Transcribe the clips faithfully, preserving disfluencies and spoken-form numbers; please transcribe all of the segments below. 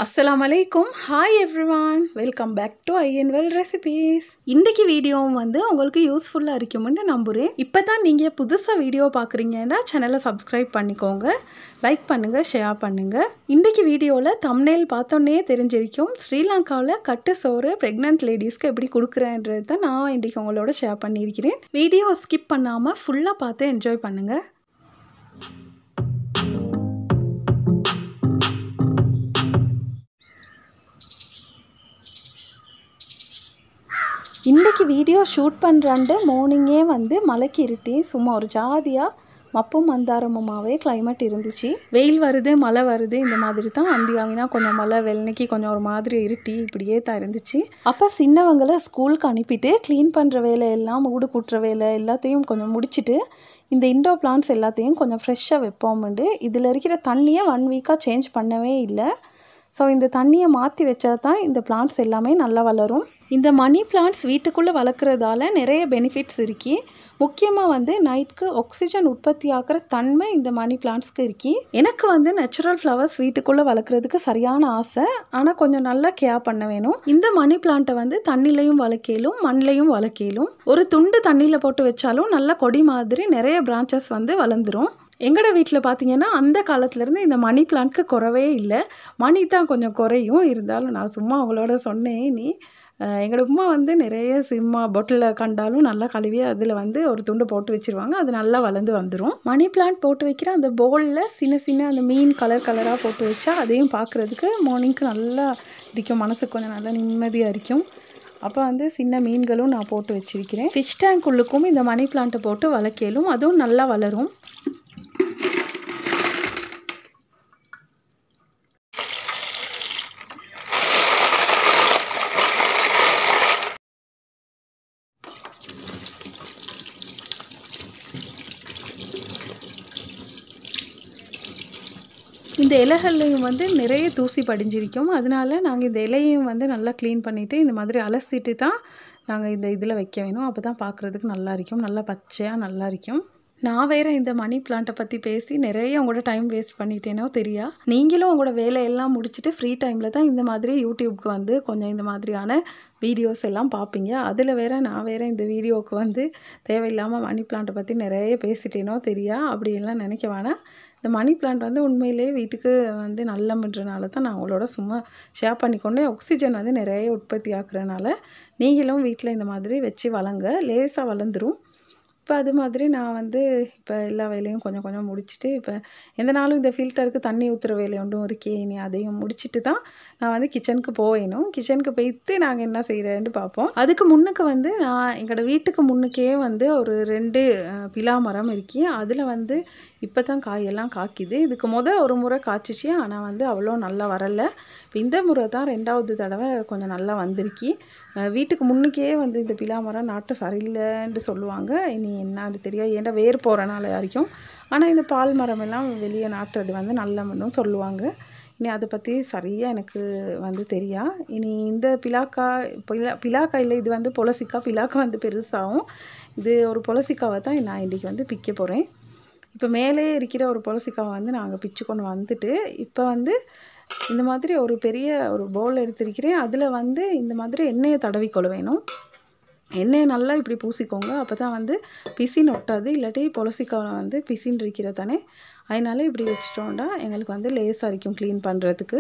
Assalamualaikum. Hi everyone. Welcome back to I N Well Recipes. இன்றைக்கி வீடியோவும் வந்து உங்களுக்கு யூஸ்ஃபுல்லாக இருக்கும்னு நம்புகிறேன். இப்போ தான் நீங்கள் புதுசாக வீடியோ பார்க்குறீங்கன்னா சேனலை சப்ஸ்கிரைப் பண்ணிக்கோங்க, லைக் பண்ணுங்கள், ஷேர் பண்ணுங்கள். இன்றைக்கி வீடியோவில் தம்ப்நெயில் பார்த்தோன்னே தெரிஞ்சிருக்கும் ஸ்ரீலங்காவில் கட்டு சோறு ப்ரெக்னென்ட் லேடிஸ்க்கு எப்படி கொடுக்குறேன்றது தான் நான் இன்றைக்கி உங்களோட ஷேர் பண்ணியிருக்கிறேன். வீடியோ ஸ்கிப் பண்ணாமல் ஃபுல்லாக பார்த்து என்ஜாய் பண்ணுங்கள். இன்றைக்கி வீடியோ ஷூட் பண்ணுறாண்டு மார்னிங்கே வந்து மலைக்கு இருட்டி சும்மா ஒரு ஜாதியாக மப்பும் மந்தாரமுமாவே கிளைமேட் இருந்துச்சு. வெயில் வருது, மழை வருது, இந்த மாதிரி தான் அந்தியாவினா கொஞ்சம் மழை, வெள்ளனைக்கு கொஞ்சம் ஒரு மாதிரி இருட்டி இப்படியே தான் இருந்துச்சு. அப்போ சின்னவங்களை ஸ்கூலுக்கு அனுப்பிட்டு க்ளீன் பண்ணுற வேலை எல்லாம், மூடு கூட்டுற வேலை எல்லாத்தையும் கொஞ்சம் முடிச்சுட்டு இந்த இண்டோர் பிளான்ட்ஸ் எல்லாத்தையும் கொஞ்சம் ஃப்ரெஷ்ஷாக வைப்போம்ண்டு இதில் இருக்கிற தண்ணியை ஒன் வீக்காக சேஞ்ச் பண்ணவே இல்லை. ஸோ இந்த தண்ணியை மாற்றி வச்சா தான் இந்த பிளான்ட்ஸ் எல்லாமே நல்லா வளரும். இந்த மணி பிளான்ட்ஸ் வீட்டுக்குள்ளே வளர்க்குறதால நிறைய பெனிஃபிட்ஸ் இருக்கு. முக்கியமாக வந்து நைட்டுக்கு ஆக்சிஜன் உற்பத்தி ஆகிற தன்மை இந்த மணி பிளான்ட்ஸ்க்கு இருக்கு. எனக்கு வந்து நேச்சுரல் ஃப்ளவர்ஸ் வீட்டுக்குள்ளே வளர்க்குறதுக்கு சரியான ஆசை, ஆனால் கொஞ்சம் நல்லா கேர் பண்ண வேணும். இந்த மணி பிளான்ட்டை வந்து தண்ணிலையும் வளர்க்கலும் மண்ணிலையும் வளர்க்கலும். ஒரு துண்டு தண்ணியில் போட்டு வச்சாலும் நல்ல கொடி மாதிரி நிறைய பிரான்ச்சஸ் வந்து வளர்ந்துடும். எங்களோட வீட்டில் பார்த்தீங்கன்னா அந்த காலத்துலேருந்து இந்த மணி பிளான்ட்க்கு குறவே இல்லை. மணி தான் கொஞ்சம் குறையும். இருந்தாலும் நான் சும்மா அவங்களோட சொன்னேன், நீ எங்களோட உமா வந்து நிறைய சிம்மா பொட்டில் கண்டாலும் நல்லா கழுவி அதில் வந்து ஒரு துண்டு போட்டு வச்சுருவாங்க, அது நல்லா வளர்ந்து வந்துடும். மணி பிளான்ட் போட்டு வைக்கிற அந்த பவுலில் சின்ன சின்ன அந்த மீன் கலர் கலராக போட்டு வச்சா அதையும் பார்க்குறதுக்கு மார்னிங்க்கு நல்லா இருக்கும், மனசுக்கு கொஞ்சம் நல்லா நிம்மதியாக இருக்கும். அப்போ வந்து சின்ன மீன்களும் நான் போட்டு வச்சுருக்கிறேன். ஃபிஷ் டேங்க் உள்ளுக்கும் இந்த மணி பிளான்ட்டை போட்டு வளர்க்கலும் அதுவும் நல்லா வளரும். இந்த இலைகள்லையும் வந்து நிறைய தூசி படிஞ்சிருக்கும். அதனால நாங்கள் இந்த இலையையும் வந்து நல்லா க்ளீன் பண்ணிவிட்டு இந்த மாதிரி அலசிட்டு தான் நாங்கள் இந்த இதில் வைக்க வேணும். அப்போ தான் பார்க்குறதுக்கு நல்லா இருக்கும், நல்லா பச்சையாக நல்லா இருக்கும். நான் வேறு இந்த மணி பிளான்ட்டை பற்றி பேசி நிறைய உங்களோட டைம் வேஸ்ட் பண்ணிட்டேனோ தெரியா. நீங்களும் உங்களோட வேலையெல்லாம் முடிச்சுட்டு ஃப்ரீ டைமில் தான் இந்த மாதிரி யூடியூப்க்கு வந்து கொஞ்சம் இந்த மாதிரியான வீடியோஸ் எல்லாம் பார்ப்பீங்க. அதில் வேறு நான் வேறு இந்த வீடியோவுக்கு வந்து தேவையில்லாமல் மணி பிளான்ட்டை பற்றி நிறைய பேசிட்டேனோ தெரியா. அப்படியெல்லாம் நினைக்க வேணாம். இந்த மணி பிளான்ட் வந்து உண்மையிலே வீட்டுக்கு வந்து நல்லதுன்றனால தான் நான் உங்களோட சும்மா ஷேர் பண்ணிக்கொண்டே. ஆக்சிஜன் வந்து நிறைய உற்பத்தி ஆக்குறதுனால நீங்களும் வீட்டில் இந்த மாதிரி வச்சு வளங்க, லேசாக வளர்ந்துடும். இப்போ அது மாதிரி நான் வந்து இப்போ எல்லா வேலையும் கொஞ்சம் கொஞ்சம் முடிச்சுட்டு இப்போ எந்த நாளும் இந்த ஃபில்டருக்கு தண்ணி ஊற்றுற வேலை ஒன்றும் இருக்கே, இனி அதையும் முடிச்சுட்டு தான் நான் வந்து கிச்சனுக்கு போவேணும். கிச்சனுக்கு போய்த்து நாங்கள் என்ன செய்கிறேன்னு பார்ப்போம். அதுக்கு முன்னுக்கு வந்து நான் எங்களோட வீட்டுக்கு முன்னுக்கே வந்து ஒரு ரெண்டு பிலா மரம் இருக்கு. அதில் வந்து இப்போ தான் காயெல்லாம் காய்க்குது. இதுக்கு மொதல் ஒரு முறை காய்ச்சிச்சு, ஆனால் வந்து அவ்வளோ நல்லா வரலை. இப்போ இந்த முறை தான் ரெண்டாவது தடவை கொஞ்சம் நல்லா வந்திருக்கு. வீட்டுக்கு முன்னுக்கே வந்து இந்த பிலா மரம் நாட்டு சரியில்லைன்னு சொல்லுவாங்க. இனி என்னன்னு தெரியாது, ஏன்டா வேர் போகிறனால யாருக்கும். ஆனால் இந்த பால் மரம் எல்லாம் வெளியே நாட்டுறது வந்து நல்ல மண்ணும் சொல்லுவாங்க. இனி அதை பற்றி சரியாக எனக்கு வந்து தெரியா. இனி இந்த பிலாக்காய் பிலா பிலாக்காயில் இது வந்து பொலசிக்காய், பிலாக்காய் வந்து பெருசாகும். இது ஒரு பொலசிக்காவை தான் நான் இன்றைக்கி வந்து பிக்க போகிறேன். இப்போ மேலே இருக்கிற ஒரு பொலசிக்காவை வந்து நாங்கள் பிச்சு கொண்டு வந்துட்டு இப்போ வந்து இந்த மாதிரி ஒரு பெரிய ஒரு பவுல் எடுத்திருக்கிறேன். அதில் வந்து இந்த மாதிரி எண்ணெயை தடவி கொள்ள வேணும். எண்ணெயை நல்லா இப்படி பூசிக்கோங்க, அப்போ தான் வந்து பிசின் ஒட்டாது. இல்லாட்டி பொலசிக்காவை வந்து பிசின் இருக்கிற தானே, அதனால இப்படி வச்சுட்டோம்டா எங்களுக்கு வந்து லேசாக இருக்கும் க்ளீன் பண்ணுறதுக்கு.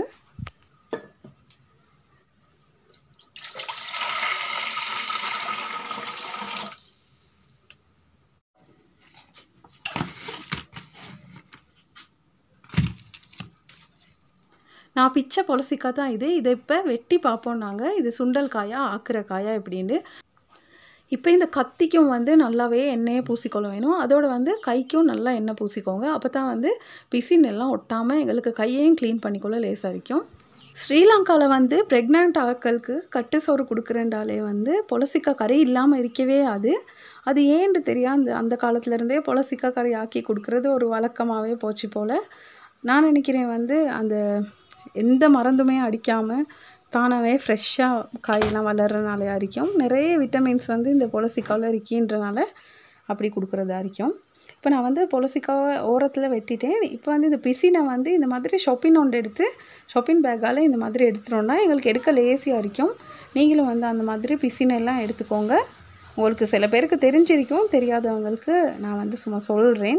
நான் பிச்சை பொலசிக்காய் தான் இது. இதை இப்போ வெட்டி பார்ப்போம் நாங்கள், இது சுண்டல் காயா ஆக்குற காயா எப்படின்னு. இப்போ இந்த கத்திக்கும் வந்து நல்லாவே எண்ணெயை பூசிக்கொள்ள வேணும். அதோடு வந்து கைக்கும் நல்லா எண்ணெய் பூசிக்கோங்க, அப்போ தான் வந்து பிசின் எல்லாம் ஒட்டாமல் எங்களுக்கு கையையும் க்ளீன் பண்ணிக்கொள்ள லேசாக இருக்கும். ஸ்ரீலங்காவில் வந்து ப்ரெக்னென்ட் ஆட்களுக்கு கட்டு சோறு கொடுக்குறேன்டாலே வந்து பொலசிக்காய் கறி இல்லாமல் இருக்கவே அது அது ஏன்னு தெரியாது. அந்த அந்த காலத்துலேருந்தே பொலசிக்காய் கறி ஆக்கி கொடுக்குறது ஒரு வழக்கமாகவே போச்சு போல். நான் நினைக்கிறேன் வந்து அந்த எந்த மருந்துமே அடிக்காமல் தானாகவே ஃப்ரெஷ்ஷாக காயெல்லாம் வளர்கிறனால இருக்கும். நிறைய விட்டமின்ஸ் வந்து இந்த பொலசிக்காவில் இருக்கின்றனால அப்படி கொடுக்குறதா இருக்கும். இப்போ நான் வந்து பொலசிக்காவை ஓரத்தில் வெட்டிட்டேன். இப்போ வந்து இந்த பிசினை வந்து இந்த மாதிரி ஷாப்பிங் ஒன்று எடுத்து ஷாப்பிங் பேக்கால் இந்த மாதிரி எடுத்துட்டோம்னா எங்களுக்கு எடுக்க லேசியாக இருக்கும். நீங்களும் வந்து அந்த மாதிரி பிசினெல்லாம் எடுத்துக்கோங்க. உங்களுக்கு சில பேருக்கு தெரிஞ்சிருக்கும், தெரியாதவங்களுக்கு நான் வந்து சும்மா சொல்கிறேன்.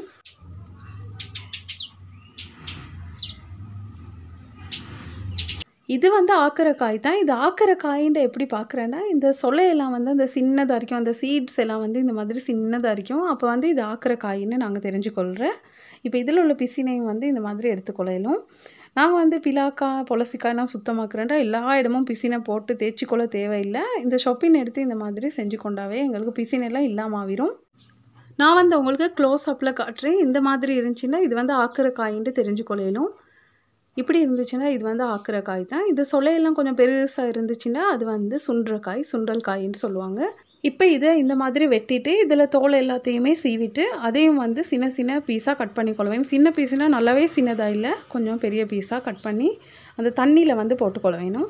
இது வந்து ஆக்கிற காய் தான். இது ஆக்கிற காயின்ட்டு எப்படி பார்க்குறேன்னா, இந்த சொலையெல்லாம் வந்து அந்த சின்னதாக இருக்கும், அந்த சீட்ஸ் எல்லாம் வந்து இந்த மாதிரி சின்னதாக இருக்கும். அப்போ வந்து இது ஆக்கிற காயின்னு நாங்கள் தெரிஞ்சுக்கொள்கிறேன். இப்போ இதில் உள்ள பிசினையும் வந்து இந்த மாதிரி எடுத்துக்கொள்ளையிலும். நாங்கள் வந்து பிலாக்காய் பொலசிக்காய்லாம் சுத்தமாக்குறேன்டா எல்லா இடமும் பிசினை போட்டு தேய்ச்சிக்கொள்ள தேவையில்லை. இந்த ஷொப்பின் எடுத்து இந்த மாதிரி செஞ்சு கொண்டாவே எங்களுக்கு பிசினெல்லாம் இல்லாமல் ஆகிரும். நான் வந்து உங்களுக்கு க்ளோஸ் அப்பில் காட்டுறேன். இந்த மாதிரி இருந்துச்சுன்னா இது வந்து ஆக்கிற காயின்ட்டு தெரிஞ்சுக்கொள்ளையிலும். இப்படி இருந்துச்சுன்னா இது வந்து ஆக்கிற காய் தான். இது சொலையெல்லாம் கொஞ்சம் பெருசாக இருந்துச்சுன்னா அது வந்து சுண்டல் காய், சுண்டல் காயின்னு சொல்லுவாங்க. இப்போ இதை இந்த மாதிரி வெட்டிட்டு இதில் தோல் எல்லாத்தையுமே சீவிட்டு அதையும் வந்து சின்ன சின்ன பீஸாக கட் பண்ணி கொள்வேன். சின்ன பீஸுனால் நல்லாவே சின்னதாக இல்லை, கொஞ்சம் பெரிய பீஸாக கட் பண்ணி அந்த தண்ணியில் வந்து போட்டுக்கொள்ள வேணும்.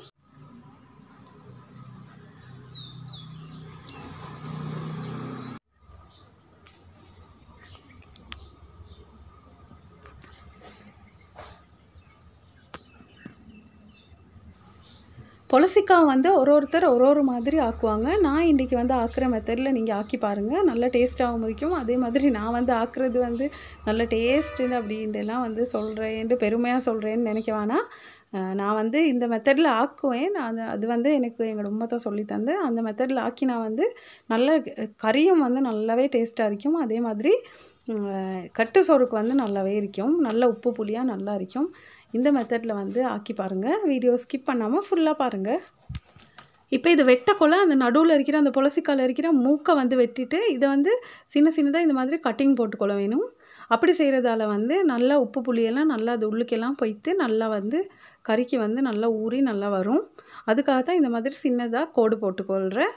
பொலசிக்காய் வந்து ஒரு ஒருத்தர் ஒரு ஒரு மாதிரி ஆக்குவாங்க. நான் இன்றைக்கி வந்து ஆக்குற மெத்தடில் நீங்கள் ஆக்கி பாருங்கள், நல்ல டேஸ்ட்டாகவும் இருக்கும். அதே மாதிரி நான் வந்து ஆக்குறது வந்து நல்ல டேஸ்ட்டுன்னு அப்படின்ட்டுலாம் வந்து சொல்கிறேன்ட்டு பெருமையாக சொல்கிறேன்னு நினைக்க வேணாம். நான் வந்து இந்த மெத்தடில் ஆக்குவேன். நான் அது வந்து எனக்கு எங்கள் உம்மா தான் சொல்லி தந்து அந்த மெத்தடில் ஆக்கி நான் வந்து நல்ல கறியும் வந்து நல்லாவே டேஸ்ட்டாக இருக்கும். அதே மாதிரி கட்டு சோறுக்கு வந்து நல்லாவே இருக்கும், நல்ல உப்பு புளியாக நல்லா இருக்கும். இந்த மெத்தடில் வந்து ஆக்கி பாருங்கள். வீடியோ ஸ்கிப் பண்ணாமல் ஃபுல்லாக பாருங்கள். இப்போ இது வெட்டக்குள்ள அந்த நடுவில் இருக்கிற அந்த பொலசிக்காயில் இருக்கிற மூக்கை வந்து வெட்டிட்டு இதை வந்து சின்ன சின்னதாக இந்த மாதிரி கட்டிங் போட்டுக்கொள்ள வேணும். அப்படி செய்கிறதால வந்து நல்லா உப்பு புளியெல்லாம் நல்லா அது உள்ளுக்கெல்லாம் போய்த்து நல்லா வந்து கறிக்கு வந்து நல்லா ஊறி நல்லா வரும். அதுக்காக தான் இந்த மாதிரி சின்னதாக கோடு போட்டுக்கொள்கிறேன்.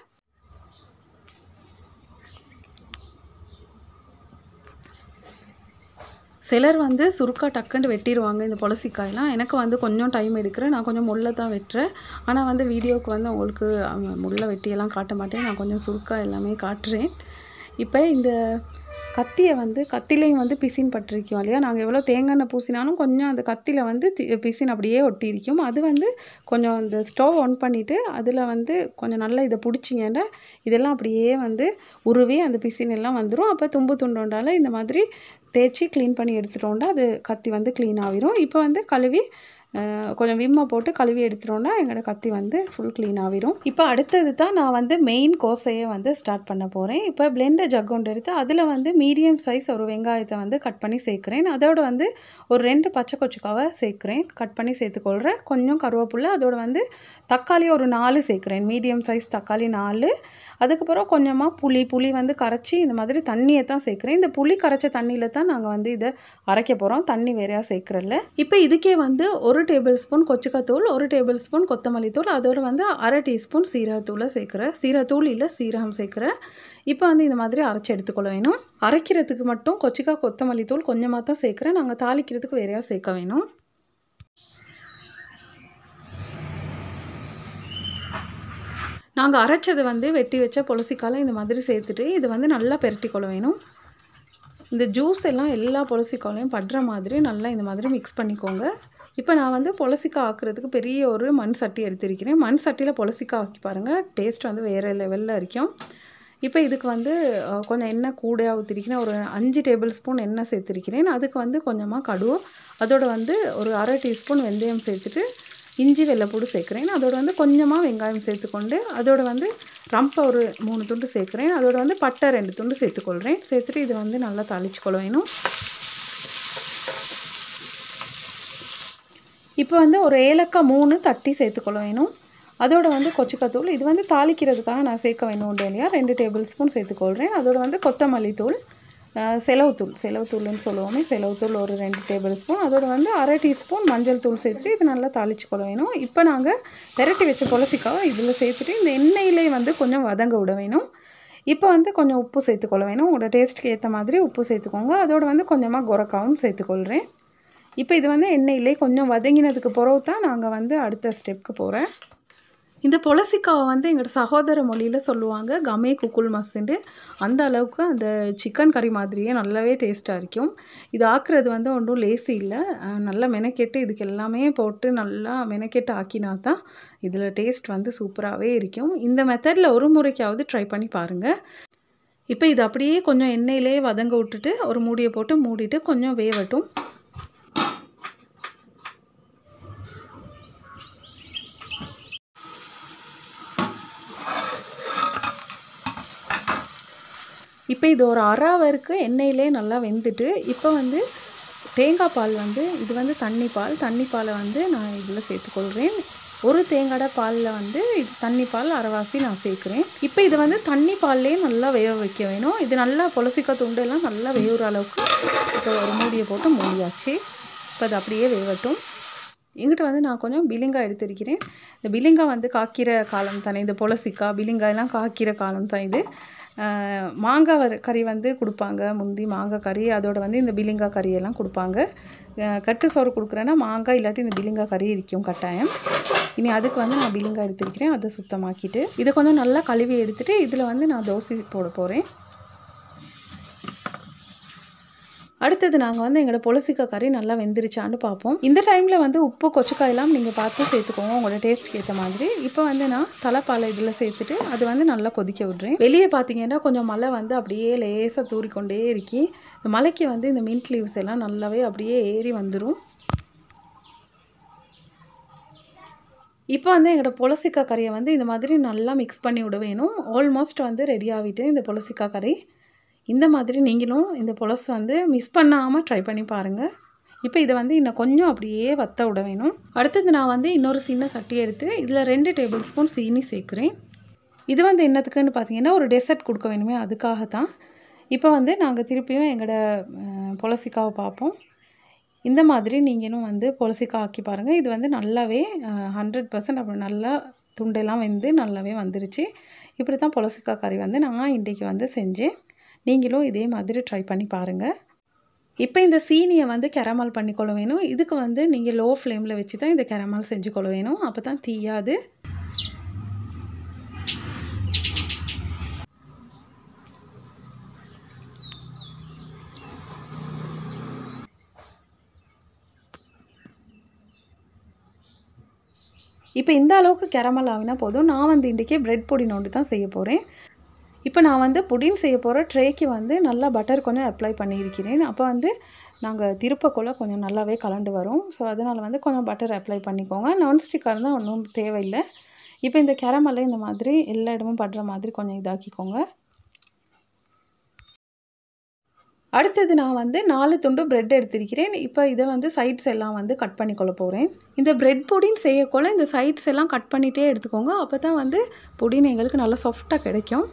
சிலர் வந்து சுருக்கா டக்குன்னு வெட்டிடுவாங்க இந்த பொலசிக்காயெல்லாம். எனக்கு வந்து கொஞ்சம் டைம் எடுக்கிறேன், நான் கொஞ்சம் முள்ளை தான் வெட்டுறேன். ஆனால் வந்து வீடியோவுக்கு வந்து உங்களுக்கு முள்ளை வெட்டியெல்லாம் காட்ட மாட்டேன், நான் கொஞ்சம் சுருக்கா எல்லாமே காட்டுறேன். இப்போ இந்த கத்தியை வந்து கத்திலையும் வந்து பிசின் பட்டிருக்கோம் இல்லையா, நாங்கள் எவ்வளோ தேங்காய் எண்ணெய் பூசினாலும் கொஞ்சம் அந்த கத்தியில் வந்து பிசின் அப்படியே ஒட்டியிருக்கும். அது வந்து கொஞ்சம் அந்த ஸ்டவ் ஆன் பண்ணிவிட்டு அதில் வந்து கொஞ்சம் நல்லா இதை பிடிச்சிங்கன்னா இதெல்லாம் அப்படியே வந்து உருவி அந்த பிசின் எல்லாம் வந்துடும். அப்போ தும்பு துண்டோண்டால் இந்த மாதிரி தேய்ச்சி க்ளீன் பண்ணி எடுத்துட்டோம்னா அது கத்தி வந்து க்ளீன் ஆகிரும். இப்போ வந்து கழுவி கொஞ்சம் விம்மை போட்டு கழுவி எடுத்துட்டோன்னா எங்களோட கத்தி வந்து ஃபுல் க்ளீன் ஆகிரும். இப்போ அடுத்தது தான் நான் வந்து மெயின் கோஸையை வந்து ஸ்டார்ட் பண்ண போகிறேன். இப்போ பிளெண்டர் ஜக் ஒன்று எடுத்து அதில் வந்து மீடியம் சைஸ் ஒரு வெங்காயத்தை வந்து கட் பண்ணி சேர்க்குறேன். அதோடு வந்து ஒரு ரெண்டு பச்சை கொச்சுக்காவை சேர்க்குறேன், கட் பண்ணி சேர்த்துக்கொள்கிறேன். கொஞ்சம் கருவேப்பிலை, அதோடு வந்து தக்காளி ஒரு நாலு சேர்க்குறேன், மீடியம் சைஸ் தக்காளி நாலு. அதுக்கப்புறம் கொஞ்சமாக புளி புளி வந்து கரைச்சி இந்த மாதிரி தண்ணியை தான் சேர்க்குறேன். இந்த புளி கரைச்ச தண்ணியில் தான் நாங்கள் வந்து இதை அரைக்க போகிறோம், தண்ணி வேறையாக சேர்க்குறல்ல. இப்போ இதுக்கே வந்து ஒரு டேபிள் ஸ்பூன் கொச்சிக்காத்தூள், ஒரு டேபிள் ஸ்பூன் கொத்தமல்லி தூள், அதோடு வந்து அரை டீஸ்பூன் சீரகத்தூளை சேர்க்குறேன். சீரகத்தூள் இல்லை சீரகம் சேர்க்குறேன். இப்போ வந்து இந்த மாதிரி அரைச்சி எடுத்துக்கொள்ள வேணும். அரைக்கிறதுக்கு மட்டும் கொச்சிக்காய் கொத்தமல்லி தூள் கொஞ்சமாக தான் சேர்க்குறேன், நாங்கள் தாளிக்கிறதுக்கு வேறையாக சேர்க்க வேணும். நாங்கள் அரைச்சதை வந்து வெட்டி வச்ச பொலசிக்காயில் இந்த மாதிரி சேர்த்துட்டு இது வந்து நல்லா பெரட்டி கொள்ள வேணும். இந்த ஜூஸ் எல்லாம் எல்லா பொலசிக்காயிலையும் படுற மாதிரி நல்லா இந்த மாதிரி மிக்ஸ் பண்ணிக்கோங்க. இப்போ நான் வந்து பொலசிக்காய் ஆக்குறதுக்கு பெரிய ஒரு மண் சட்டி எடுத்திருக்கிறேன். மண் சட்டியில் பொலசிக்காய் ஆக்கி பாருங்கள், டேஸ்ட் வந்து வேறு லெவலில் இருக்கும். இப்போ இதுக்கு வந்து கொஞ்சம் எண்ணெய் கூடையாக ஊற்றிருக்கிறேன், ஒரு அஞ்சு டேபிள் ஸ்பூன் எண்ணெய் சேர்த்துருக்கிறேன். அதுக்கு வந்து கொஞ்சமாக கடுகு, அதோடு வந்து ஒரு அரை டீஸ்பூன் வெந்தயம் சேர்த்துட்டு இஞ்சி வெள்ளைப்பூடு சேர்க்குறேன். அதோடு வந்து கொஞ்சமாக வெங்காயம் சேர்த்துக்கொண்டு அதோடு வந்து ரம்பை ஒரு மூணு துண்டு சேர்க்குறேன். அதோடு வந்து பட்டை ரெண்டு துண்டு சேர்த்துக்கொள்கிறேன். சேர்த்துட்டு இதை வந்து நல்லா தாளிச்சுக்கொள்ள வேணும். இப்போ வந்து ஒரு ஏலக்காய் மூணு தட்டி சேர்த்துக்கொள்ள வேணும். அதோடு வந்து கொச்சிக்காத்தூள், இது வந்து தாளிக்கிறதுக்காக நான் சேர்க்க வேணும் இல்லையா, ரெண்டு டேபிள் ஸ்பூன் சேர்த்துக்கொள்கிறேன். அதோடு வந்து கொத்தமல்லி தூள், செலவுத்தூள் செலவுத்தூள்னு சொல்லுவோமே, செலவுத்தூள் ஒரு ரெண்டு டேபிள் ஸ்பூன், அதோடு வந்து அரை டீஸ்பூன் மஞ்சள் தூள் சேர்த்துட்டு இது நல்லா தாளிச்சுக்கொள்ள வேணும். இப்போ நாங்கள் பெரட்டி வச்ச பொலசிக்காவை இதில் சேர்த்துட்டு இந்த எண்ணெயிலே வந்து கொஞ்சம் வதங்க விட வேணும். இப்போ வந்து கொஞ்சம் உப்பு சேர்த்துக்கொள்ள வேணும், உங்களோட டேஸ்ட்டுக்கு ஏற்ற மாதிரி உப்பு சேர்த்துக்கோங்க. அதோடு வந்து கொஞ்சமாக கொரக்காவும் சேர்த்துக்கொள்கிறேன். இப்போ இது வந்து எண்ணெயிலே கொஞ்சம் வதங்கினதுக்கு பிறகு தான் நாங்கள் வந்து அடுத்த ஸ்டெப்புக்கு போகிறேன். இந்த பொலசிக்காவை வந்து எங்களோட சகோதர மொழியில் சொல்லுவாங்க கமே குக்குல் மஸ்ன்னு. அந்த அளவுக்கு அந்த சிக்கன் கறி மாதிரியே நல்லாவே டேஸ்ட்டாக இருக்கும். இது ஆக்குறது வந்து ஒன்றும் லேசி இல்லை, நல்லா மெனக்கெட்டு இதுக்கு எல்லாமே போட்டு நல்லா மெனக்கெட்டு ஆக்கினா தான் இதில் டேஸ்ட் வந்து சூப்பராகவே இருக்கும். இந்த மெத்தடில் ஒரு முறைக்காவது ட்ரை பண்ணி பாருங்கள். இப்போ இது அப்படியே கொஞ்சம் எண்ணெயிலே வதங்க விட்டுட்டு ஒரு மூடியை போட்டு மூடிட்டு கொஞ்சம் வேவட்டும். இப்போ இது ஒரு அரை ஹவருக்கு எண்ணெயிலே நல்லா வெந்துட்டு, இப்போ வந்து தேங்காய் பால் வந்து இது வந்து தண்ணி பால் தண்ணி பாலை வந்து நான் இதில் சேர்த்துக்கொள்கிறேன். ஒரு தேங்காய் பாலில் வந்து இது தண்ணி பால் அரைவாசி நான் சேர்க்குறேன். இப்போ இதை வந்து தண்ணி பால்லே நல்லா வேக வைக்க வேணும். இது நல்லா பொலசிக்காய் துண்டெல்லாம் நல்லா வேவுற அளவுக்கு இப்போ ஒரு மூடியை போட்டு மூடியாச்சு. இப்போ அது அப்படியே வேகட்டும். எங்கிட்ட வந்து நான் கொஞ்சம் பிலிங்காய் எடுத்திருக்கிறேன். இந்த பிலிங்காய் வந்து காய்க்கிற காலம் தானே, இந்த பொலசிக்காய் பிலிங்காயெல்லாம் காய்க்கிற காலம் தான் இது. மாங்காய் கறி வந்து கொடுப்பாங்க முந்தி, மாங்காய் கறி, அதோடு வந்து இந்த பிலிங்காய் கறியெல்லாம் கொடுப்பாங்க. கட்டு சோறு கொடுக்குறேன்னா மாங்காய் இல்லாட்டி இந்த பிலிங்காய் கறி இருக்கும் கட்டாயம். இனி அதுக்கு வந்து நான் பிலிங்காய் எடுத்துருக்கிறேன். அதை சுத்தமாக்கிட்டு இதை கொஞ்சம் நல்லா கழுவி எடுத்துகிட்டு இதில் வந்து நான் தோசை போட போகிறேன். அடுத்தது நாங்கள் வந்து எங்களோட பொலசிக்காய் கறி நல்லா வெந்துருச்சான்னு பார்ப்போம். இந்த டைமில் வந்து உப்பு கொச்சக்காயெல்லாம் நீங்கள் பார்த்து சேர்த்துக்கோங்க உங்களோட டேஸ்ட்டுக்கு ஏற்ற மாதிரி. இப்போ வந்து நான் தலைப்பாலை இதில் சேர்த்துட்டு அது வந்து நல்லா கொதிக்க விட்றேன். வெளியே பார்த்தீங்கன்னா கொஞ்சம் மழை வந்து அப்படியே லேசாக தூரிக்கொண்டே இருக்கி. இந்த மலைக்கு வந்து இந்த மின்ட் லீவ்ஸ் எல்லாம் நல்லாவே அப்படியே ஏறி வந்துடும். இப்போ வந்து எங்களோட பொலசிக்காய் கறியை வந்து இந்த மாதிரி நல்லா மிக்ஸ் பண்ணி விட வேணும். ஆல்மோஸ்ட் வந்து ரெடி ஆகிட்டு இந்த பொலசிக்காய் கறி. இந்த மாதிரி நீங்களும் இந்த பொலஸ் வந்து மிஸ் பண்ணாமல் ட்ரை பண்ணி பாருங்கள். இப்போ இதை வந்து இன்னும் கொஞ்சம் அப்படியே வற்ற விட வேணும். அடுத்தது நான் வந்து இன்னொரு சின்ன சட்டி எடுத்து இதில் ரெண்டு டேபிள் ஸ்பூன் சீனி சேர்க்குறேன். இது வந்து என்னத்துக்குன்னு பார்த்தீங்கன்னா ஒரு டெசர்ட் கொடுக்க வேணுமே, அதுக்காகத்தான். இப்போ வந்து நாங்கள் திருப்பியும் எங்களோட பொலசிக்காவை பார்ப்போம். இந்த மாதிரி நீங்களும் வந்து பொலசிக்காய் ஆக்கி பாருங்கள். இது வந்து நல்லாவே ஹண்ட்ரட் பர்சன்ட் அப்படி நல்லா துண்டெல்லாம் வெந்து நல்லாவே வந்துருச்சு. இப்படி தான் பொலசிக்காய் கறி வந்து நான் இன்றைக்கி வந்து செஞ்சேன். நீங்களும் இதே மாதிரி ட்ரை பண்ணி பாருங்கள். இப்போ இந்த சீனியை வந்து கேரமல் பண்ணிக்கொள்ள வேணும். இதுக்கு வந்து நீங்கள் லோ ஃப்ளேமில் வச்சு தான் இந்த கேரமல் செஞ்சு கொள்ள வேணும். அப்போ தான் தீயாது. இப்போ இந்த அளவுக்கு கேரமல் ஆகினா போதும். நான் வந்து இன்றைக்கி பிரெட் பொடி நோண்டி தான் செய்ய போகிறேன். இப்போ நான் வந்து புடின் செய்ய போகிற ட்ரேக்கு வந்து நல்லா பட்டர் கொஞ்சம் அப்ளை பண்ணியிருக்கிறேன். அப்போ வந்து நாங்கள் திருப்பக்குள்ள கொஞ்சம் நல்லாவே கலண்டு வரும். ஸோ அதனால் வந்து கொஞ்சம் பட்டர் அப்ளை பண்ணிக்கோங்க. நான்ஸ்டிக்காக இருந்தால் ஒன்றும் தேவையில்லை. இப்போ இந்த கேரமல்ல இந்த மாதிரி எல்லா இடமும் படுற மாதிரி கொஞ்சம் இதாக்கிக்கோங்க. அடுத்தது நான் வந்து நாலு துண்டு பிரெட் எடுத்திருக்கிறேன். இப்போ இதை வந்து சைட்ஸ் எல்லாம் வந்து கட் பண்ணிக்கொள்ள போகிறேன். இந்த பிரெட் புடின் செய்யக்கொள்ள இந்த சைட்ஸ் எல்லாம் கட் பண்ணிகிட்டே எடுத்துக்கோங்க. அப்போ தான் வந்து புடின் எங்களுக்கு நல்லா சாஃப்டாக கிடைக்கும்.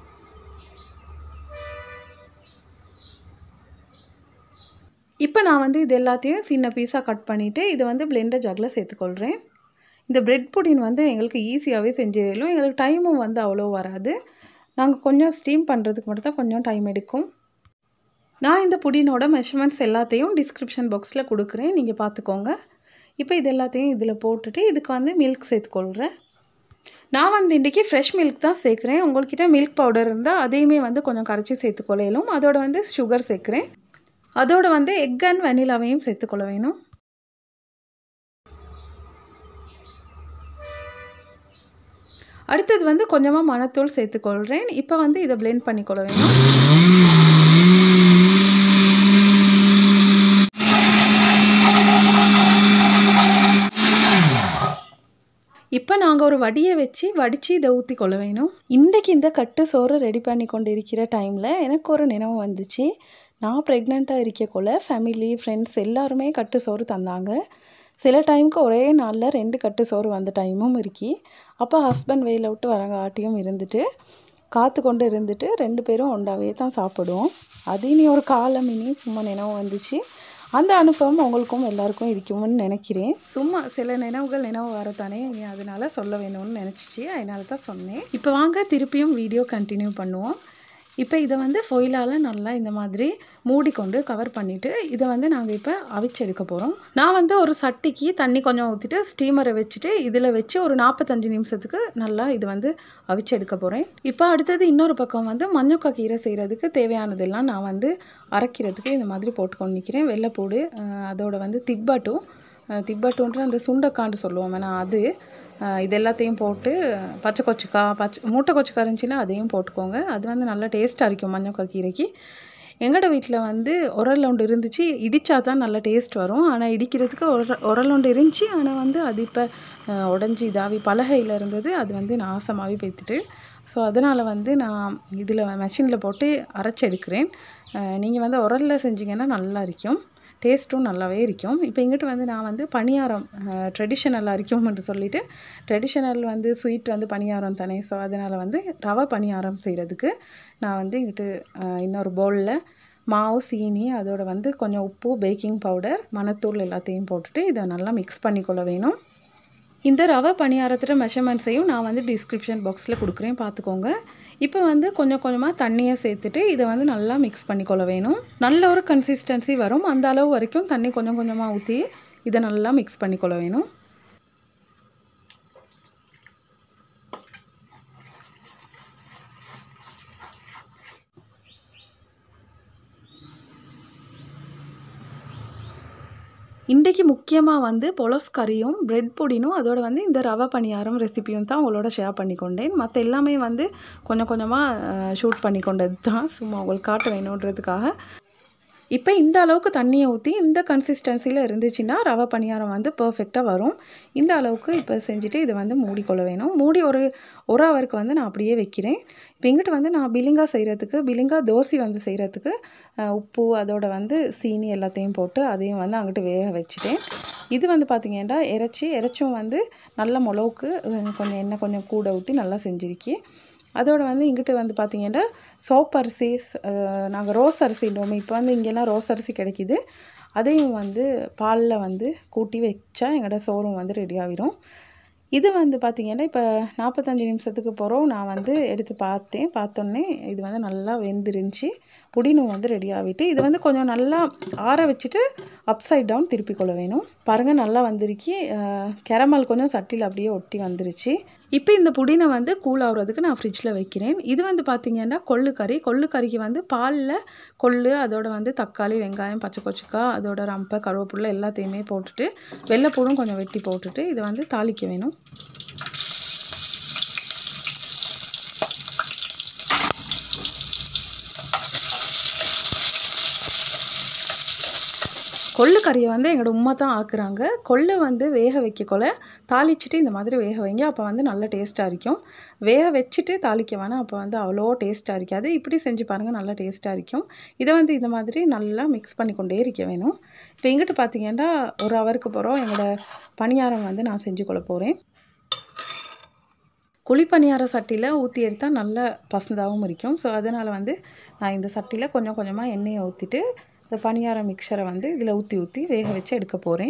இப்போ நான் வந்து இது எல்லாத்தையும் சின்ன பீஸாக கட் பண்ணிவிட்டு இதை வந்து பிளெண்டர் ஜாகில் சேர்த்துக்கொள்கிறேன். இந்த பிரெட் புடின் வந்து எங்களுக்கு ஈஸியாகவே செஞ்சிடலாம். எங்களுக்கு டைமும் வந்து அவ்வளோ வராது. நாங்கள் கொஞ்சம் ஸ்டீம் பண்ணுறதுக்கு மட்டும் தான் கொஞ்சம் டைம் எடுக்கும். நான் இந்த புடினோட மெஷர்மெண்ட்ஸ் எல்லாத்தையும் டிஸ்கிரிப்ஷன் பாக்ஸில் கொடுக்குறேன், நீங்கள் பார்த்துக்கோங்க. இப்போ இது எல்லாத்தையும் இதில் போட்டுட்டு இதுக்கு வந்து மில்க் சேர்த்துக்கொள்கிறேன். நான் வந்து இன்றைக்கி ஃப்ரெஷ் மில்க் தான் சேர்க்குறேன். உங்கள்கிட்ட மில்க் பவுடர் இருந்தால் அதையுமே வந்து கொஞ்சம் கரைச்சி சேர்த்துக்கொள்ளையிலும். அதோட வந்து சுகர் சேர்க்குறேன். அதோடு வந்து எக் அண்ட் வெனிலாவையும் சேர்த்துக்கொள்ள வேணும். அடுத்தது வந்து கொஞ்சமாக மணத்தூள் சேர்த்துக்கொள்கிறேன். இப்போ வந்து இதை பிளெண்ட் பண்ணிக்கொள்ள வேணும். இப்போ நாங்கள் ஒரு வடியை வச்சு வடித்து இதை ஊற்றி கொள்ள வேணும். இன்றைக்கி இந்த கட்டு சோறு ரெடி பண்ணி கொண்டு இருக்கிற டைமில் எனக்கு ஒரு நினைவு வந்துச்சு. நான் ப்ரெக்னெண்ட்டாக இருக்கக்குள்ள ஃபேமிலி ஃப்ரெண்ட்ஸ் எல்லாருமே கட்டு சோறு தந்தாங்க. சில டைமுக்கு ஒரே நாளில் ரெண்டு கட்டு சோறு வந்த டைமும் இருக்கி. அப்போ ஹஸ்பண்ட் வேலை விட்டு வரங்காட்டியும் இருந்துட்டு காத்து கொண்டு இருந்துட்டு ரெண்டு பேரும் ஒன்றாவே தான் சாப்பிடுவோம். அது இனி ஒரு காலம் இனி சும்மா நினைவு வந்துச்சு. அந்த அனுபவம் உங்களுக்கும் எல்லாருக்கும் இருக்கும்னு நினைக்கிறேன். சும்மா சில நினைவுகள் நினைவு வரத்தானே, இனி அதனால் சொல்ல வேணும்னு நினச்சிச்சு, அதனால தான் சொன்னேன். இப்போ வாங்க திருப்பியும் வீடியோ கண்டினியூ பண்ணுவோம். இப்போ இதை வந்து ஃபொயிலால் நல்லா இந்த மாதிரி மூடிக்கொண்டு கவர் பண்ணிவிட்டு இதை வந்து நாங்கள் இப்போ அவிச்சு எடுக்க போகிறோம். நான் வந்து ஒரு சட்டிக்கு தண்ணி கொஞ்சம் ஊற்றிட்டு ஸ்டீமரை வச்சுட்டு இதில் வச்சு ஒரு நாற்பத்தஞ்சு நிமிஷத்துக்கு நல்லா இது வந்து அவிச்சு எடுக்க போகிறேன். இப்போ அடுத்தது இன்னொரு பக்கம் வந்து மஞ்சக்காய் கீரை செய்கிறதுக்கு தேவையானதெல்லாம் நான் வந்து அரைக்கிறதுக்கு இந்த மாதிரி போட்டுக்கொண்டு நிற்கிறேன். வெள்ளைப்பூடு, அதோட வந்து திப்பட்டும், திப்பட்டுன்ற அந்த சுண்டைக்காண்டு சொல்லுவோம் நான் அது, இது எல்லாத்தையும் போட்டு பச்சை கொச்சிக்காய் பச்சை மூட்டை கொச்சிக்காய் இருந்துச்சுன்னா அதையும் போட்டுக்கோங்க. அது வந்து நல்லா டேஸ்ட்டாக இருக்கும் மஞ்சக்காய் கீரைக்கு. எங்களோட வீட்டில் வந்து உரல் ஒன்று இருந்துச்சு, இடித்தா தான் நல்லா டேஸ்ட் வரும். ஆனால் இடிக்கிறதுக்கு உர உரல் ஒன்று இருந்துச்சு, ஆனால் வந்து அது இப்போ உடஞ்சி இதாகி பலகையில் இருந்தது, அது வந்து நாசமாகவே போய்த்துட்டு. ஸோ அதனால் வந்து நான் இதில் மெஷினில் போட்டு அரைச்சி எடுக்கிறேன். நீங்கள் வந்து உரலில் செஞ்சிங்கன்னா நல்லா இருக்கும், டேஸ்ட்டும் நல்லாவே இருக்கும். இப்போ இங்கிட்டு வந்து நான் வந்து பணியாரம் ட்ரெடிஷ்னலாக இருக்கும்னு சொல்லிவிட்டு, ட்ரெடிஷ்னல் வந்து ஸ்வீட் வந்து பணியாரம் தானே, ஸோ அதனால் வந்து ரவை பணியாரம் செய்கிறதுக்கு நான் வந்து இங்கிட்டு இன்னொரு பவுலில் மாவு, சீனி, அதோட வந்து கொஞ்சம் உப்பு, பேக்கிங் பவுடர், மணத்தூள் எல்லாத்தையும் போட்டுட்டு இதை நல்லா மிக்ஸ் பண்ணிக்கொள்ள வேணும். இந்த ரவை பணியாரத்தோட மெஷர்மெண்ட்ஸையும் நான் வந்து டிஸ்கிரிப்ஷன் பாக்ஸில் கொடுக்குறேன், பார்த்துக்கோங்க. இப்போ வந்து கொஞ்சம் கொஞ்சமாக தண்ணியை சேர்த்துட்டு இதை வந்து நல்லா மிக்ஸ் பண்ணிக்கொள்ள வேணும். நல்ல ஒரு கன்சிஸ்டன்சி வரும், அந்த அளவு வரைக்கும் தண்ணி கொஞ்சம் கொஞ்சமாக ஊற்றி இதை நல்லா மிக்ஸ் பண்ணிக்கொள்ள வேணும். இன்றைக்கி முக்கியமாக வந்து பொலோஸ் கறியும் பிரெட் புடினும் அதோட வந்து இந்த ரவை பணியாரம் ரெசிபியும் தான் உங்களோட ஷேர் பண்ணிக்கொண்டேன். மற்ற எல்லாமே வந்து கொஞ்சம் கொஞ்சமாக ஷூட் பண்ணிக்கொண்டது தான், சும்மா உங்களுக்கு காட்ட வேணுன்றதுக்காக. இப்போ இந்த அளவுக்கு தண்ணியை ஊற்றி இந்த கன்சிஸ்டன்சியில் இருந்துச்சுன்னா ரவை பணியாரம் வந்து பர்ஃபெக்டாக வரும். இந்த அளவுக்கு இப்போ செஞ்சுட்டு இதை வந்து மூடிக்கொள்ள வேணும். மூடி ஒரு ஒரு ஹவருக்கு வந்து நான் அப்படியே வைக்கிறேன். இப்போ இங்கிட்டு வந்து நான் பிலிங்கா செய்கிறதுக்கு, பிலிங்கா தோசை வந்து செய்கிறதுக்கு உப்பு, அதோட வந்து சீனி எல்லாத்தையும் போட்டு அதையும் வந்து அங்கிட்டு வேக வச்சுட்டேன். இது வந்து பார்த்திங்கன்னா இறைச்சி இறைச்சும் வந்து நல்ல மிளவுக்கு கொஞ்சம் எண்ணெய் கொஞ்சம் கூட ஊற்றி நல்லா செஞ்சுருக்கி. அதோடு வந்து இங்கிட்டு வந்து பார்த்திங்கன்னா சோப் அரிசி, நாங்கள் ரோஸ் அரிசின்றோம், இப்போ வந்து இங்கெல்லாம் ரோஸ் அரிசி கிடைக்கிது, அதையும் வந்து பாலில் வந்து கூட்டி வச்சா எங்களோட சோறும் வந்து ரெடி ஆகிடும். இது வந்து பார்த்திங்கன்னா இப்போ நாற்பத்தஞ்சு நிமிஷத்துக்கு போகிறோம். நான் வந்து எடுத்து பார்த்தேன், பார்த்தோன்னே இது வந்து நல்லா வெந்துருந்துச்சு, புடினும் வந்து ரெடி ஆகிட்டு. இது வந்து கொஞ்சம் நல்லா ஆற வச்சுட்டு அப்சைட் டவுன் திருப்பி கொள்ள வேணும். பாருங்கள் நல்லா வந்துருக்கி, கேரமல் கொஞ்சம் சட்டியில் அப்படியே ஒட்டி வந்துருச்சு. இப்போ இந்த புடினை வந்து கூல் ஆகுறதுக்கு நான் ஃப்ரிட்ஜில் வைக்கிறேன். இது வந்து பார்த்திங்கன்னா கொள்ளு கறி, கொள்ளு கறிக்கு வந்து பாலில் கொள்ளு, அதோட வந்து தக்காளி, வெங்காயம், பச்சை கொச்சிக்காய், அதோட ரம்பை, கருவேப்பிலை எல்லாத்தையுமே போட்டுட்டு வெள்ளைப்பூடும் கொஞ்சம் வெட்டி போட்டுட்டு இதை வந்து தாளிக்க வேணும். கொள்ளு கறியை வந்து எங்களோட உம்மா தான் ஆக்குறாங்க. கொள்ளு வந்து வேக வைக்கக்கொள்ள தாளிச்சிட்டு இந்த மாதிரி வேக வைங்க, அப்போ வந்து நல்ல டேஸ்ட்டாக இருக்கும். வேக வச்சுட்டு தாளிக்க வேணாம், அப்போ வந்து அவ்வளோ டேஸ்ட்டாக இருக்காது. இப்படி செஞ்சு பாருங்கள், நல்லா டேஸ்ட்டாக இருக்கும். இதை வந்து இந்த மாதிரி நல்லா மிக்ஸ் பண்ணிக்கொண்டே இருக்க வேணும். இப்போ இங்கிட்டு பார்த்திங்கன்னா ஒரு ஹவருக்கு போகிறோம். எங்களோட பணியாரம் வந்து நான் செஞ்சு கொள்ள போகிறேன். குழிப்பணியார சட்டியில் ஊற்றி எடுத்தால் நல்ல பசந்தாகவும் இருக்கும். ஸோ அதனால் வந்து நான் இந்த சட்டியில் கொஞ்சம் கொஞ்சமாக எண்ணெயை ஊற்றிட்டு இந்த பணியார மிக்சரை வந்து இதில் ஊற்றி ஊற்றி வேக வச்சு எடுக்க போகிறேன்.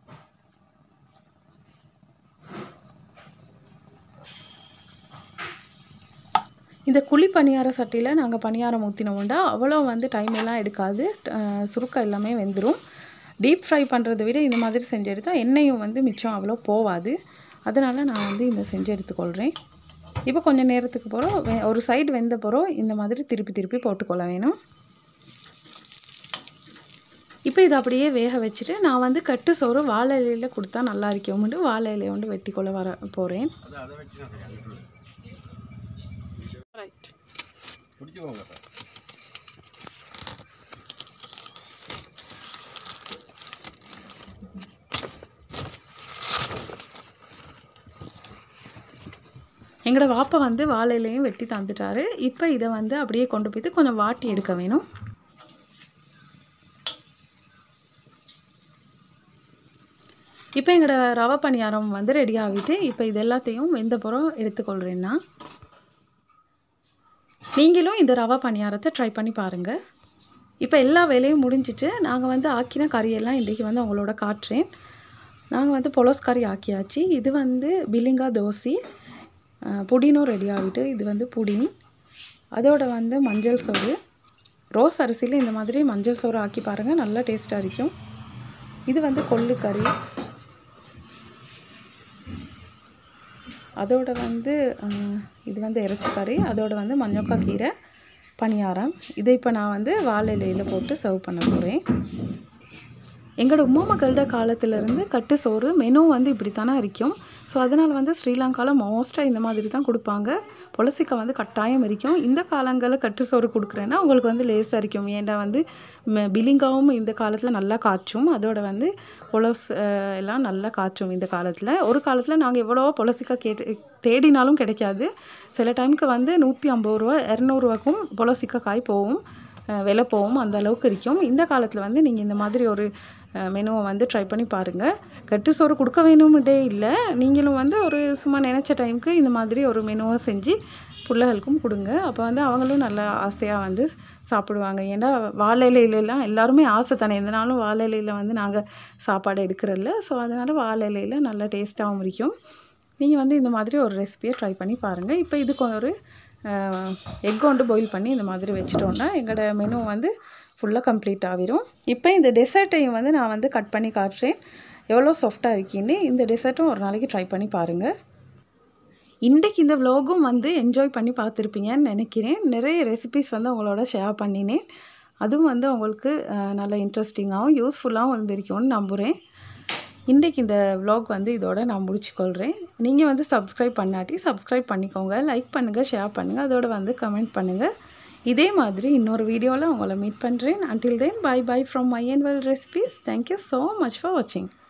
இந்த குழி பணியார சட்டியில் நாங்கள் பணியாரம் ஊற்றினோம்னா அவ்வளோ வந்து டைம் எல்லாம் எடுக்காது, சுருக்கம் எல்லாமே வெந்துடும். டீப் ஃப்ரை பண்ணுறதை விட இந்த மாதிரி செஞ்சு எடுத்தால் எண்ணெயும் வந்து மிச்சம் அவ்வளோ போகாது. அதனால் நான் வந்து இந்த செஞ்சு எடுத்துக்கொள்கிறேன். இப்போ கொஞ்சம் நேரத்துக்கு போகிறோம், ஒரு சைடு வெந்த போகிறோம் இந்த மாதிரி திருப்பி திருப்பி போட்டுக்கொள்ள வேணும். இப்போ இதை அப்படியே வேக வச்சுட்டு நான் வந்து கட்டு சோறு வாழை இலையில் கொடுத்தா நல்லா இருக்கும்னு வாழை இலையை வந்து வெட்டி கொள்ள வர போகிறேன். ரைட், எங்களோட வாப்பை வந்து வாழை இலையும் வெட்டி தந்துட்டாரு. இப்போ இதை வந்து அப்படியே கொண்டு போய்ட்டு கொஞ்சம் வாட்டி எடுக்க வேணும். இப்போ எங்களோட ரவை பணியாரம் வந்து ரெடி ஆகிட்டு இப்போ இது எல்லாத்தையும் வெந்த புறம் எடுத்துக்கொள்கிறேன்னா, நீங்களும் இந்த ரவை பணியாரத்தை ட்ரை பண்ணி பாருங்கள். இப்போ எல்லா வேலையும் முடிஞ்சிட்டு நாங்கள் வந்து ஆக்கின கறியெல்லாம் இன்றைக்கி வந்து அவங்களோட காட்டுறேன். நாங்கள் வந்து பொலோஸ் கறி ஆக்கியாச்சு. இது வந்து பிலிங்கா தோசை, புடினும் ரெடி ஆகிட்டு. இது வந்து புடின், அதோட வந்து மஞ்சள் சோறு. ரோஸ் அரிசியில் இந்த மாதிரி மஞ்சள் சோறு ஆக்கி பாருங்கள், நல்லா டேஸ்ட்டாக இருக்கும். இது வந்து கொள்ளு கறி. அதோட வந்து இது வந்து இறைச்சி கறி. அதோட வந்து மஞ்சக்காய் கீரை பணியாரம். இதை இப்போ நான் வந்து வாழை இலையில் போட்டு சர்வ் பண்ண போகிறேன். எங்களோட உம்மா மக்களோட காலத்திலேருந்து கட்டு சோறு மெனு வந்து இப்படி தானே இருக்கும். ஸோ அதனால் வந்து ஸ்ரீலங்காவில் மோஸ்ட்டாக இந்த மாதிரி தான் கொடுப்பாங்க. புலசிக்காய் வந்து கட்டாயம் இருக்கும். இந்த காலங்களில் கட்டு சோறு கொடுக்குறேன்னா உங்களுக்கு வந்து லேசாக இருக்கும். ஏன்டா வந்து பிலிங்காவும் இந்த காலத்தில் நல்லா காய்ச்சும். அதோட வந்து புலஸ் எல்லாம் நல்லா காய்ச்சும் இந்த காலத்தில். ஒரு காலத்தில் நாங்கள் எவ்வளோ புலசிக்காய் கேட்டு தேடினாலும் கிடைக்காது. சில டைமுக்கு வந்து நூற்றி ஐம்பது ரூபா இரநூறுவாக்கும் புலசிக்காய் காய் போகும், விலை போகும், அந்த அளவுக்கு இருக்கும். இந்த காலத்தில் வந்து நீங்கள் இந்த மாதிரி ஒரு மெனுவை வந்து ட்ரை பண்ணி பாருங்கள். கட்டு சோறு கொடுக்க வேணும்ட்டே இல்லை, நீங்களும் வந்து ஒரு சும்மா நினச்ச டைமுக்கு இந்த மாதிரி ஒரு மெனுவை செஞ்சு பிள்ளைகளுக்கும் கொடுங்க. அப்போ வந்து அவங்களும் நல்லா ஆசையாக வந்து சாப்பிடுவாங்க. ஏன்னா வாழை இலையிலலாம் எல்லாருமே ஆசை தானே, எந்த நாளும் வாழை இலையில் வந்து நாங்கள் சாப்பாடு எடுக்கிறதில்ல. ஸோ அதனால் வாழை இலையில் நல்லா டேஸ்ட்டாகவும் இருக்கும். நீங்கள் வந்து இந்த மாதிரி ஒரு ரெசிபியை ட்ரை பண்ணி பாருங்கள். இப்போ இதுக்கு ஒரு எக் கொண்டு பாயில் பண்ணி இந்த மாதிரி வச்சுட்டோன்னா எங்களோட மெனு வந்து ஃபுல்லாக கம்ப்ளீட் ஆகிரும். இப்போ இந்த டெசர்ட்டையும் வந்து நான் வந்து கட் பண்ணி காட்டுறேன், எவ்வளோ சாஃப்டாக இருக்குன்னு. இந்த டெசர்ட்டும் ஒரு நாளைக்கு ட்ரை பண்ணி பாருங்கள். இன்றைக்கு இந்த விலாகும் வந்து என்ஜாய் பண்ணி பார்த்துருப்பீங்கன்னு நினைக்கிறேன். நிறைய ரெசிபிஸ் வந்து உங்களோட ஷேர் பண்ணினேன். அதுவும் வந்து உங்களுக்கு நல்ல இன்ட்ரெஸ்டிங்காகவும் யூஸ்ஃபுல்லாகவும் இருந்திருக்கும்னு நம்புகிறேன். இன்றைக்கு இந்த விலாக் வந்து இதோட நான் முடிச்சுக்கொள்கிறேன். நீங்கள் வந்து சப்ஸ்கிரைப் பண்ணாட்டி சப்ஸ்கிரைப் பண்ணிக்கோங்க, லைக் பண்ணுங்கள், ஷேர் பண்ணுங்கள், அதோட வந்து கமெண்ட் பண்ணுங்கள். இதே மாதிரி இன்னொரு வீடியோவில் உங்களை மீட் பண்ணுறேன். Until then, bye bye from my and well recipes. Thank you so much for watching.